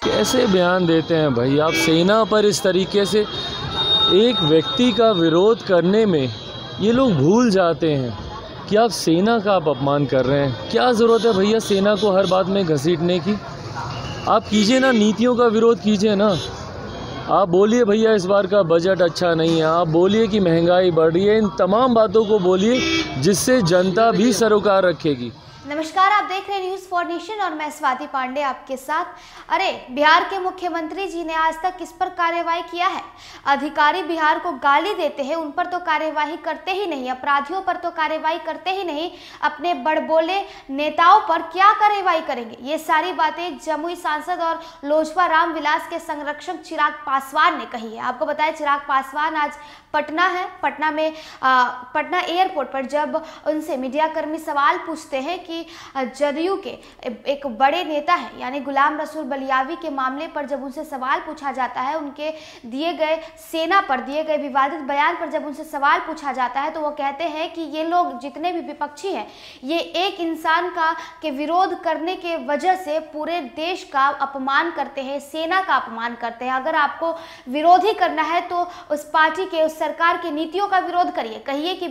कैसे बयान देते हैं भाई आप? सेना पर इस तरीके से एक व्यक्ति का विरोध करने में ये लोग भूल जाते हैं कि आप सेना का आप अपमान कर रहे हैं। क्या ज़रूरत है भैया सेना को हर बात में घसीटने की? आप कीजिए ना, नीतियों का विरोध कीजिए ना। आप बोलिए भैया इस बार का बजट अच्छा नहीं है, आप बोलिए कि महंगाई बढ़ रही है, इन तमाम बातों को बोलिए जिससे जनता भी सरोकार रखेगी। नमस्कार, आप देख रहे हैं न्यूज़ फॉर नेशन और मैं स्वाति पांडे आपके साथ। अरे बिहार के मुख्यमंत्री जी ने आज तक किस पर कार्यवाही किया है? अधिकारी बिहार को गाली देते हैं, उन पर तो कार्यवाही करते ही नहीं, अपराधियों पर तो कार्यवाही करते ही नहीं, अपने बड़बोले नेताओं पर क्या कार्यवाही करेंगे? ये सारी बातें जमुई सांसद और लोजपा रामविलास के संरक्षक चिराग पासवान ने कही है। आपको बताया चिराग पासवान आज पटना है, पटना में पटना एयरपोर्ट पर जब उनसे मीडियाकर्मी सवाल पूछते हैं कि जदयू के एक बड़े नेता है यानी गुलाम रसूल बलियावी के मामले पर जब उनसे सवाल पूछा जाता है, उनके दिए गए सेना पर दिए गए विवादित बयान पर जब उनसे सवाल पूछा जाता है, तो वो कहते हैं कि ये लोग जितने भी विपक्षी हैं ये एक इंसान के विरोध करने के वजह से पूरे देश का अपमान करते हैं, सेना का अपमान करते हैं। अगर आपको विरोध ही करना है तो उस पार्टी के, उस सरकार की नीतियों का विरोध करिए, कहिए कि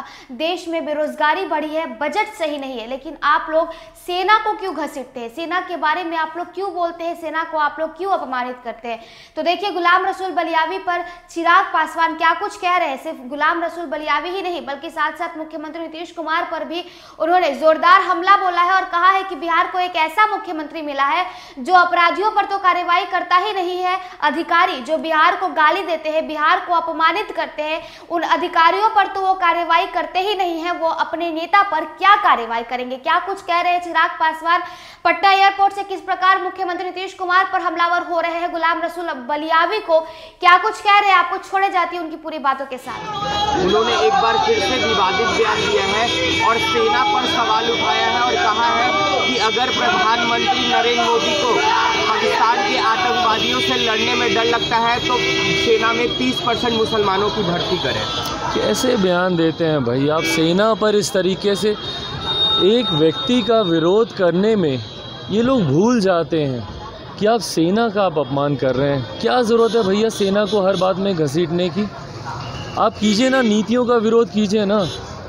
देश में बेरोजगारी बढ़ी है, बजट सही नहीं है, लेकिन आप लोग सेना को क्यों घसीटते हैं? सेना के बारे में आप लोग क्यों बोलते हैं? सेना को आप लोग क्यों अपमानित करते हैं? तो देखिए गुलाम रसूल बलियावी पर चिराग पासवान क्या कुछ कह रहे हैं। सिर्फ गुलाम रसूल बलियावी ही नहीं बल्कि साथ साथ मुख्यमंत्री नीतीश कुमार पर भी उन्होंने जोरदार हमला बोला है और कहा है कि बिहार को एक ऐसा मुख्यमंत्री मिला है जो अपराधियों पर तो कार्रवाई करता ही नहीं है, अधिकारी जो बिहार को गाली देते हैं, बिहार को अपमानित करते हैं, उन अधिकारियों पर तो वो कार्रवाई करते ही नहीं है, वो अपने नेता पर क्या कार्रवाई करेंगे? क्या कुछ कह रहे हैं चिराग पासवान? पटना एयरपोर्ट से किस प्रकार मुख्यमंत्री नीतीश कुमार पर हमलावर हो रहे हैं गुलाम रसूल बलियावी को, क्या कुछ कह रहे हैं? आपको छोड़े जाती है उनकी पूरी बातों के साथ। उन्होंने एक बार फिर से विवादित बयान दिया है और सेना पर सवाल उठाया है और कहा है कि अगर प्रधानमंत्री नरेंद्र मोदी को पाकिस्तान के आतंकवादियों से लड़ने में डर लगता है तो सेना में 30% मुसलमानों की भर्ती करें। कैसे बयान देते हैं भाई आप? सेना पर इस तरीके से एक व्यक्ति का विरोध करने में ये लोग भूल जाते हैं कि आप सेना का आप अपमान कर रहे हैं। क्या ज़रूरत है भैया सेना को हर बात में घसीटने की? आप कीजिए ना, नीतियों का विरोध कीजिए ना।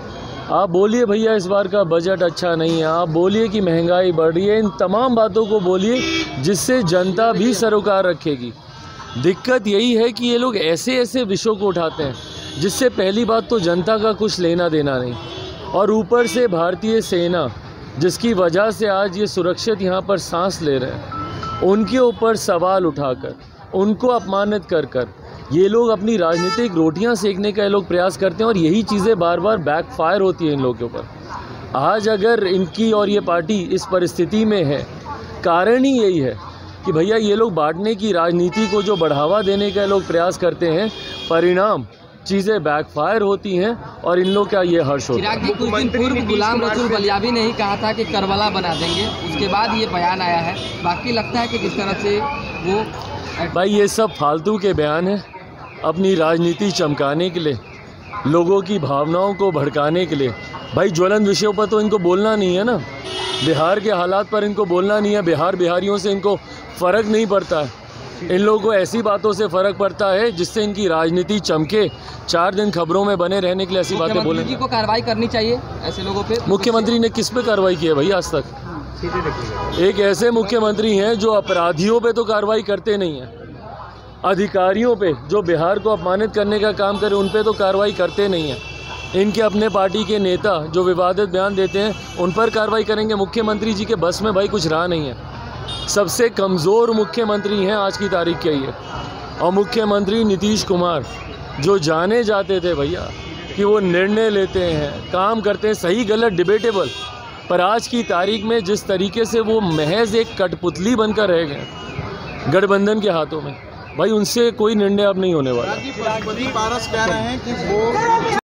आप बोलिए भैया इस बार का बजट अच्छा नहीं है, आप बोलिए कि महंगाई बढ़ रही है, इन तमाम बातों को बोलिए जिससे जनता भी सरोकार रखेगी। दिक्कत यही है कि ये लोग ऐसे ऐसे विषयों को उठाते हैं जिससे पहली बात तो जनता का कुछ लेना देना नहीं, और ऊपर से भारतीय सेना जिसकी वजह से आज ये सुरक्षित यहाँ पर सांस ले रहे हैं, उनके ऊपर सवाल उठाकर, उनको अपमानित कर कर ये लोग अपनी राजनीतिक रोटियां सेकने का ये लोग प्रयास करते हैं और यही चीज़ें बार बार बैकफायर होती हैं इन लोगों के ऊपर। आज अगर इनकी और ये पार्टी इस परिस्थिति में है, कारण ही यही है कि भैया ये लोग बांटने की राजनीति को जो बढ़ावा देने का लोग प्रयास करते हैं, परिणाम चीज़ें बैकफायर होती हैं और इन लोग का ये हर्ष होता है। कुछ दिन पूर्व गुलाम रसूल बलियावी ने ही कहा था कि करबला बना देंगे, उसके बाद ये बयान आया है। बाकी लगता है कि किस तरह से वो भाई ये सब फालतू के बयान हैं, अपनी राजनीति चमकाने के लिए, लोगों की भावनाओं को भड़काने के लिए। भाई ज्वलंत विषयों पर तो इनको बोलना नहीं है ना, बिहार के हालात पर इनको बोलना नहीं है, बिहारियों से इनको फ़र्क नहीं पड़ता है। इन लोगों को ऐसी बातों से फ़र्क पड़ता है जिससे इनकी राजनीति चमके, 4 दिन खबरों में बने रहने के लिए ऐसी बातें बोलें। मुख्यमंत्री जी को कार्रवाई करनी चाहिए ऐसे लोगों पे। मुख्यमंत्री ने किस पे कार्रवाई की है भाई आज तक? एक ऐसे मुख्यमंत्री हैं जो अपराधियों पे तो कार्रवाई करते नहीं हैं, अधिकारियों पे जो बिहार को अपमानित करने का काम करे उन पे तो कार्रवाई करते नहीं हैं। इनके अपने पार्टी के नेता जो विवादित बयान देते हैं उन पर कार्रवाई करेंगे। मुख्यमंत्री जी के बस में भाई कुछ रहा नहीं है, सबसे कमज़ोर मुख्यमंत्री हैं आज की तारीख के ये। और मुख्यमंत्री नीतीश कुमार जो जाने जाते थे भैया कि वो निर्णय लेते हैं, काम करते हैं, सही गलत डिबेटेबल, पर आज की तारीख में जिस तरीके से वो महज एक कठपुतली बनकर रह गए गठबंधन के हाथों में, भाई उनसे कोई निर्णय अब नहीं होने वाला। पारस कह रहे हैं कि वो